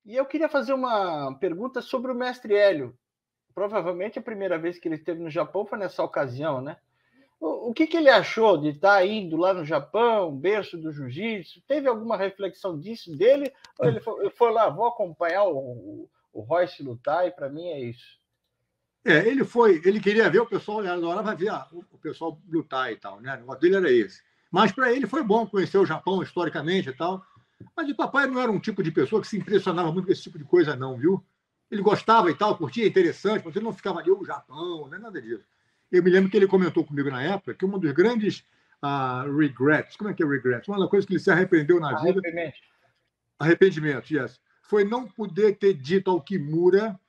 E eu queria fazer uma pergunta sobre o mestre Hélio. Provavelmente a primeira vez que ele esteve no Japão foi nessa ocasião, né? O que ele achou de estar indo lá no Japão, berço do jiu-jitsu? Teve alguma reflexão disso dele? Ou ele foi lá, vou acompanhar o Royce lutar e para mim é isso? Ele queria ver o pessoal, ele adorava ver o pessoal lutar e tal, né? O negócio dele era esse. Mas para ele foi bom conhecer o Japão historicamente e tal. Mas o papai não era um tipo de pessoa que se impressionava muito com esse tipo de coisa, não, viu? Ele gostava e tal, curtia, interessante, mas ele não ficava ali, o Japão, não é nada disso. Eu me lembro que ele comentou comigo na época que uma dos grandes regrets, como é que é regrets? Uma das coisas que ele se arrependeu na vida, arrependimento, yes, foi não poder ter dito ao Kimura,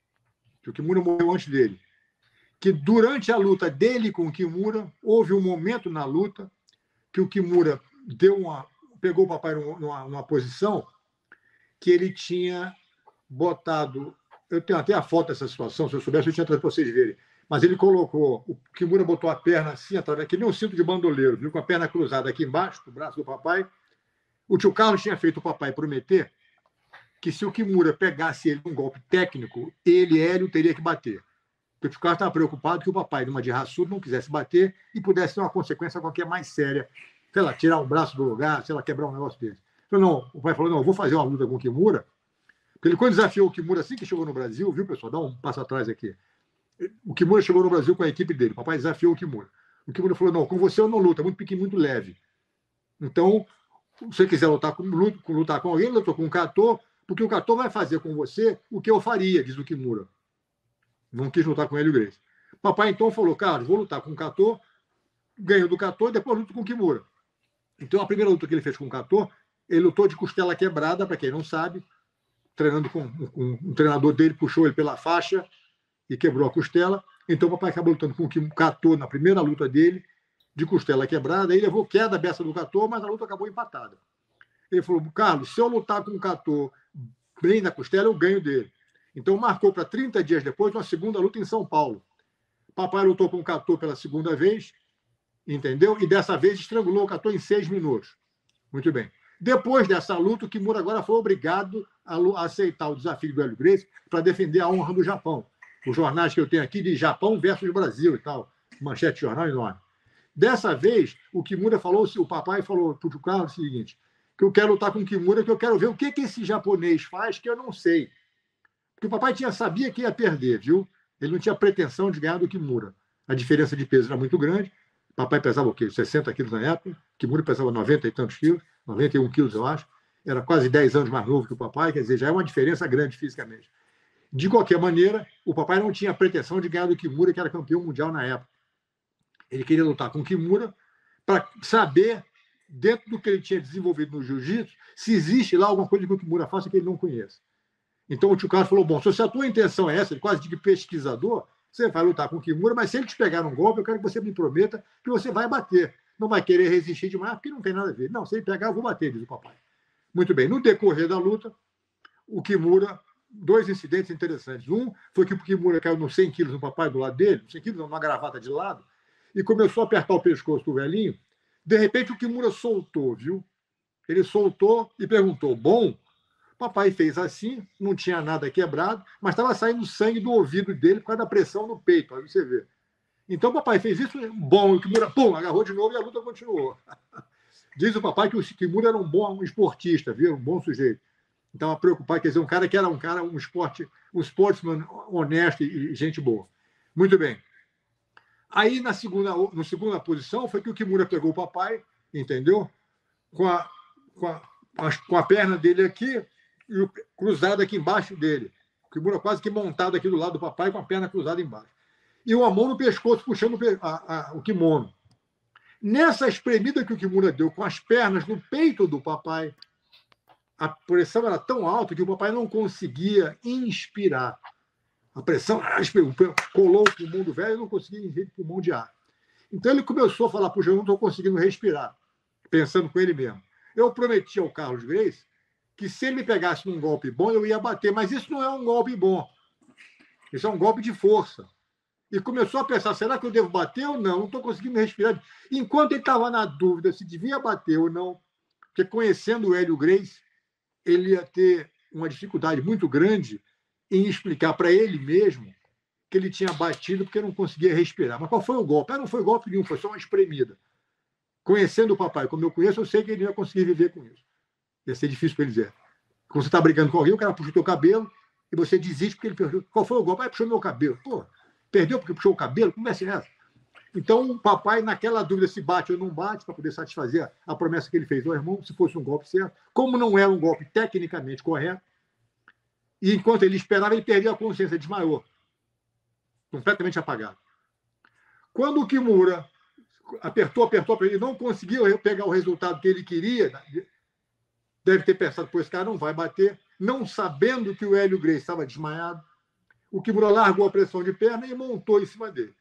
que o Kimura morreu antes dele, que durante a luta dele com o Kimura, houve um momento na luta que o Kimura pegou o papai numa posição que ele tinha botado. Eu tenho até a foto dessa situação, se eu soubesse, eu tinha trazido para vocês verem. Mas ele colocou, o Kimura botou a perna assim, através, que nem um cinto de bandoleiro, viu? Com a perna cruzada aqui embaixo, do braço do papai. O tio Carlos tinha feito o papai prometer que se o Kimura pegasse ele num golpe técnico, Hélio, teria que bater. Porque o tio Carlos estava preocupado que o papai, numa de raçudo, não quisesse bater e pudesse ter uma consequência qualquer mais séria. Sei lá, tirar um braço do lugar, sei lá, quebrar um negócio desse. Não, o pai falou, não, eu vou fazer uma luta com o Kimura. Porque ele, quando desafiou o Kimura assim que chegou no Brasil, viu, pessoal? Dá um passo atrás aqui. O Kimura chegou no Brasil com a equipe dele. O papai desafiou o Kimura. O Kimura falou, não, com você eu não luto, é muito pequeno, muito leve. Então, se você quiser lutar com alguém, lutou com o Kato, porque o Kato vai fazer com você o que eu faria, diz o Kimura. Não quis lutar com ele o Grace. Papai então falou, Carlos, vou lutar com o Kato, ganho do Kato e depois luto com o Kimura. Então, a primeira luta que ele fez com o Kato, ele lutou de costela quebrada, para quem não sabe, treinando com um treinador dele, puxou ele pela faixa e quebrou a costela. Então, o papai acabou lutando com o Kato na primeira luta dele, de costela quebrada. Aí levou queda a beça do Kato, mas a luta acabou empatada. Ele falou, Carlos, se eu lutar com o Kato bem na costela, eu ganho dele. Então, marcou para 30 dias depois uma segunda luta em São Paulo. Papai lutou com o Kato pela segunda vez, entendeu? E dessa vez estrangulou o Kato em 6 minutos. Muito bem. Depois dessa luta, o Kimura agora foi obrigado a aceitar o desafio do Hélio Gracie para defender a honra do Japão. Os jornais que eu tenho aqui de Japão versus Brasil e tal. Manchete de jornal enorme. Dessa vez, o Kimura falou, o papai falou para o Carlos o seguinte, que eu quero lutar com o Kimura, que eu quero ver o que esse japonês faz que eu não sei. Porque o papai sabia que ia perder, viu? Ele não tinha pretensão de ganhar do Kimura. A diferença de peso era muito grande. O papai pesava o quê? 60 quilos na época. O Kimura pesava 90 e tantos quilos, 91 quilos, eu acho. Era quase 10 anos mais novo que o papai, quer dizer, já é uma diferença grande fisicamente. De qualquer maneira, o papai não tinha pretensão de ganhar do Kimura, que era campeão mundial na época. Ele queria lutar com o Kimura para saber, dentro do que ele tinha desenvolvido no jiu-jitsu, se existe lá alguma coisa que o Kimura faça que ele não conheça. Então o tio Carlos falou, bom, se a tua intenção é essa, quase de pesquisador, você vai lutar com o Kimura, mas se ele te pegar um golpe, eu quero que você me prometa que você vai bater. Não vai querer resistir demais, porque não tem nada a ver. Não, se ele pegar, eu vou bater, diz o papai. Muito bem. No decorrer da luta, o Kimura, 2 incidentes interessantes. Um foi que o Kimura caiu nos 100 quilos no papai do lado dele, 100 quilos, numa gravata de lado, e começou a apertar o pescoço do velhinho. De repente, o Kimura soltou, viu? Ele soltou e perguntou, bom? Papai fez assim, não tinha nada quebrado, mas estava saindo sangue do ouvido dele por causa da pressão no peito, aí você vê. Então o papai fez isso, bom, o Kimura, pum, agarrou de novo e a luta continuou. Diz o papai que o Kimura era um bom esportista, viu? Um bom sujeito. Então, a preocupar, quer dizer, um sportsman honesto e gente boa. Muito bem. Aí, na segunda posição, foi que o Kimura pegou o papai, entendeu? Com a perna dele aqui, e cruzado aqui embaixo dele. O Kimura quase que montado aqui do lado do papai com a perna cruzada embaixo. E uma mão no pescoço puxando o kimono. Nessa espremida que o Kimura deu com as pernas no peito do papai, a pressão era tão alta que o papai não conseguia inspirar. A pressão colou o pulmão do velho e não conseguia encher o pulmão de ar. Então ele começou a falar para o João, não estou conseguindo respirar, pensando com ele mesmo. Eu prometi ao Carlos Gracie que se ele me pegasse num golpe bom, eu ia bater, mas isso não é um golpe bom. Isso é um golpe de força. E começou a pensar, será que eu devo bater ou não? Não estou conseguindo respirar. Enquanto ele estava na dúvida se devia bater ou não, porque conhecendo o Hélio Gracie, ele ia ter uma dificuldade muito grande em explicar para ele mesmo que ele tinha batido porque não conseguia respirar. Mas qual foi o golpe? Não foi golpe nenhum, foi só uma espremida. Conhecendo o papai como eu conheço, eu sei que ele não ia conseguir viver com isso. Ia ser difícil para ele dizer. Quando você está brigando com alguém, o cara puxa o teu cabelo e você desiste porque ele perguntou qual foi o golpe? Puxou meu cabelo. Pô, perdeu porque puxou o cabelo? Como é assim essa? Então, o papai, naquela dúvida se bate ou não bate, para poder satisfazer a promessa que ele fez ao irmão, se fosse um golpe certo, como não era um golpe tecnicamente correto, e enquanto ele esperava, ele perdeu a consciência, desmaiou, completamente apagado. Quando o Kimura apertou, e não conseguiu pegar o resultado que ele queria, deve ter pensado, pô, esse cara não vai bater, não sabendo que o Hélio Gracie estava desmaiado, o Kimura largou a pressão de perna e montou em cima dele.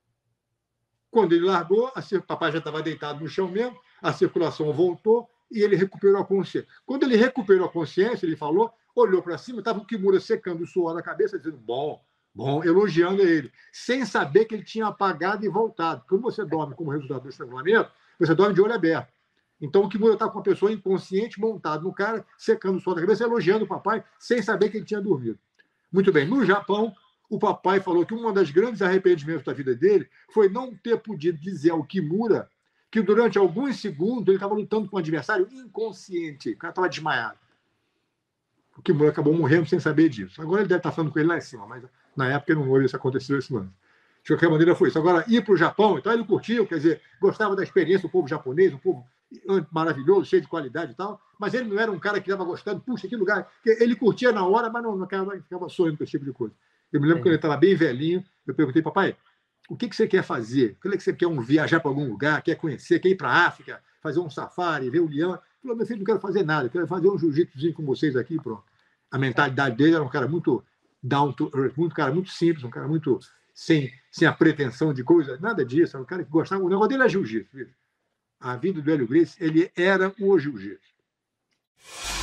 Quando ele largou, o papai já estava deitado no chão mesmo, a circulação voltou e ele recuperou a consciência. Quando ele recuperou a consciência, ele falou, olhou para cima, estava o Kimura secando o suor da cabeça, dizendo, bom, elogiando ele, sem saber que ele tinha apagado e voltado. Quando você dorme como resultado do estrangulamento, você dorme de olho aberto. Então o Kimura está com uma pessoa inconsciente, montado no cara, secando o suor da cabeça, elogiando o papai, sem saber que ele tinha dormido. Muito bem, no Japão, o papai falou que um dos grandes arrependimentos da vida dele foi não ter podido dizer ao Kimura que durante alguns segundos ele estava lutando com um adversário inconsciente, o cara estava desmaiado. O Kimura acabou morrendo sem saber disso. Agora ele deve estar falando com ele lá em cima, mas na época não houve isso, aconteceu esse lance. De qualquer maneira foi isso. Agora, ir para o Japão, então ele curtiu, quer dizer, gostava da experiência do povo japonês, um povo maravilhoso, cheio de qualidade e tal, mas ele não era um cara que estava gostando, puxa, que lugar. Ele curtia na hora, mas não ficava sonhando com esse tipo de coisa. Eu me lembro quando ele estava bem velhinho, eu perguntei, papai, o que você quer fazer? O que você quer viajar para algum lugar, quer conhecer, quer ir para a África, fazer um safari, ver o leão? Ele falou, meu filho, não quero fazer nada, quero fazer um jiu-jitsuzinho com vocês aqui e pronto. A mentalidade dele era um cara muito down to earth, um cara muito simples, um cara muito sem a pretensão de coisa, nada disso, era um cara que gostava, o negócio dele era jiu-jitsu. A vida do Hélio Gracie, ele era o jiu-jitsu.